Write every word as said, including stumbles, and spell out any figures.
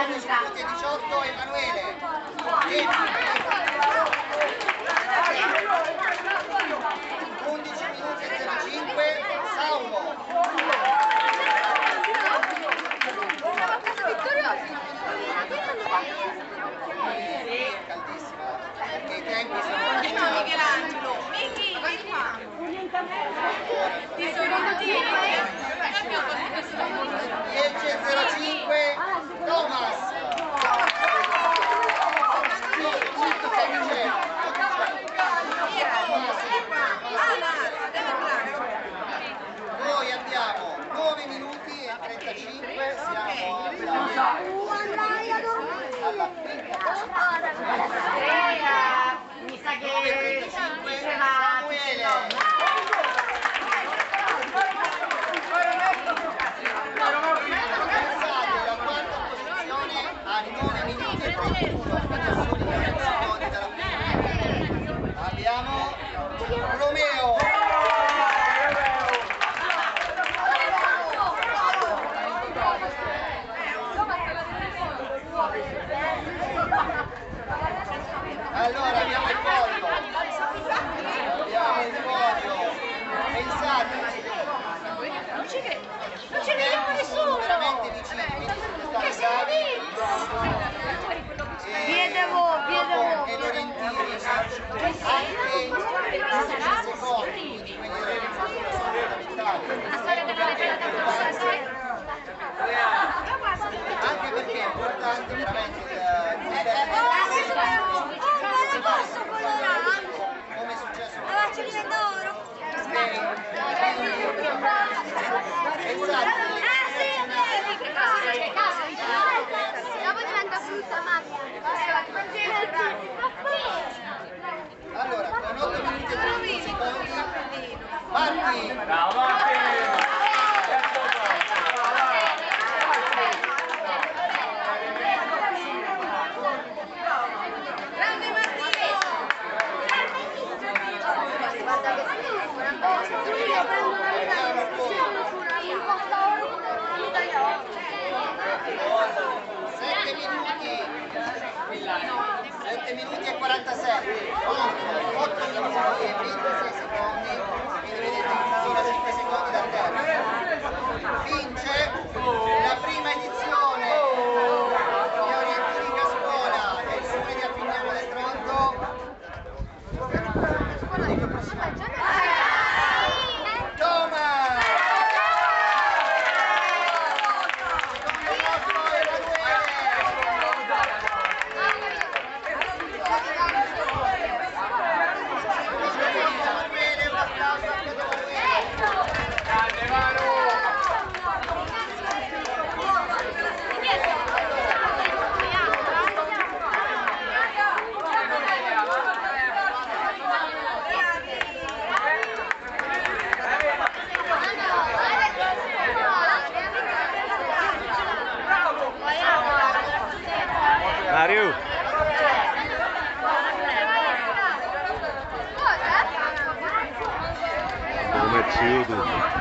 undici minuti e diciotto Emanuele. undici minuti e zero cinque Saulo. Caldissima, perché i tempi sono Michelangelo, Michi, vieni qua. Ti sono dieci e zero cinque Thomas. Noi abbiamo nove minuti e trentacinque, siamo alla mi sa che Samuele. Pensate, la quarta posizione a nove minuti e trentuno, quindi a soli trenta secondi dalla prima. Abbiamo Romeo. Allora abbiamo il podio, abbiamo il podio, pensate, non ci credo, non ci crediamo nessuno, veramente vicini, quindi sono stati bravi Vedevo, vedevo. e Lorentini, anche sedici secondi, quindi quelli sono fondamentali. Anche perché è importante veramente come è successo allora con otto minuti e trenta secondi Marti. Bravo Marti. sette minuti sette minuti e quarantasette contro otto minuti e ventisei secondi, quindi vedete sono cinque secondi da terra. Vince la prima edizione di Orientini Cascuola del Comune di Alpignano del Tronto. Mario! Come ci